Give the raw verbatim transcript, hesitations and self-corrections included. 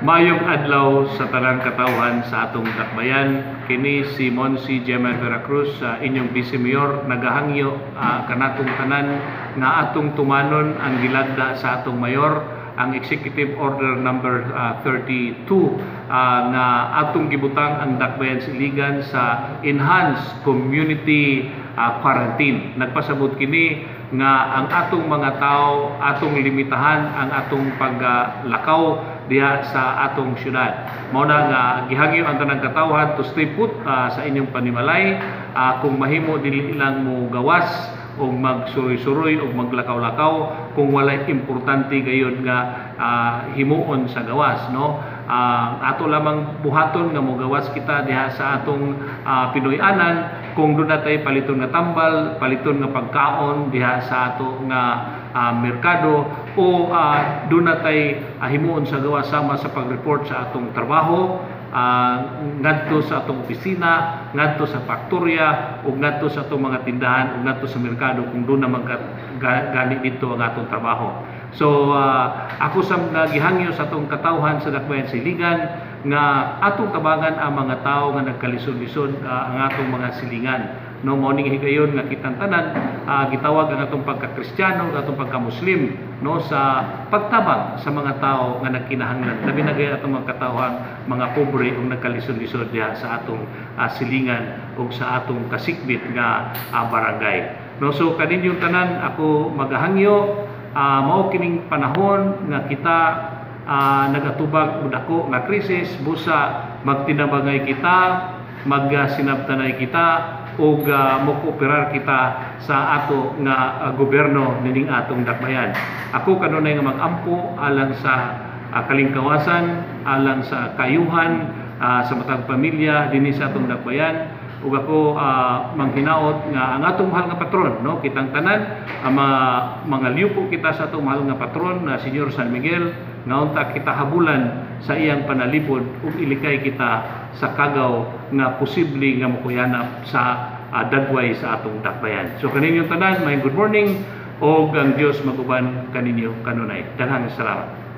Mayong adlaw sa tanang katawhan sa atong dakbayan. Kini si Monsi Gemma Veracruz, uh, inyong Vice Mayor, nagahangyo uh, kanatong tanan nga atong tumanon ang gilagda sa atong mayor, ang Executive Order number uh, thirty-two uh, na atong gibutang ang dakbayan siligan sa Enhanced Community uh, Quarantine. Nagpasabot kini nga ang atong mga tao atong limitahan ang atong paglakaw uh, diha sa atong syudad. Mao na nga gihangyo ang tanang katawhan to stay put uh, sa inyong panimalay. Uh, kung mahimo dili lang mo gawas o magsuroy-suroy o maglakaw-lakaw kung walay importante gayud nga uh, himuon sa gawas, no? Uh, ato lamang buhaton nga mo gawas kita diha sa atong uh, Pinoy-anan. Kung doon natay paliton nga tambal, paliton nga pagkaon diha sa ato nga uh, merkado, o uh, doon natay uh, himuon sa gawas sama sa pag-report sa atong trabaho, uh, ngadto sa atong opisina, ngadto sa faktorya, ug ngadto sa atong mga tindahan, ug ngadto sa merkado kung doon naman gani dito ang atong trabaho. So uh, ako sa nagihangyo sa atong katawhan sa dakbayan siligan nga atong tabangan ang mga tao nga nagkalisod-lisod uh, ang atong mga silingan. No, morning higayon nga kitang tanan uh, gitawag ang atong pagka-Kristiyano, ang atong pagka-Muslim, no, sa pagtabang sa mga tao nga nagkinahanglan. Labi na gay atong mga katawhan, mga pobre ug nagkalisod-lisod diha sa atong uh, silingan ug sa atong kasikbit nga uh, barangay. No, so kaninyong tanan ako magahangyo, uh, mao kining panahon nga kita uh, nagatubag og dako nga krisis, busa magtinabangay kita, magsinabtanay kita, ug uh, mokooperar kita sa ato nga uh, gobyerno nining atong dakbayan. Ako kanunay nga mag-ampo alang sa uh, kalingkawasan, alang sa kayuhan uh, sa matag pamilya dinhi sa atong dakbayan, ug ako uh, manghinaot nga ang atong mahal nga patron, no, kitang tanan ang uh, mga liupo kita sa atong mahal nga patron na Senyor San Miguel, nga unta kita habulan sa iyang panalipod ug ilikay kita sa kagaw nga posible nga mokuyanap sa uh, dagway sa atong dakbayan. So kaninyong tanan, may good morning, ug ang Dios maguban kaninyo kanunay. Daghang salamat.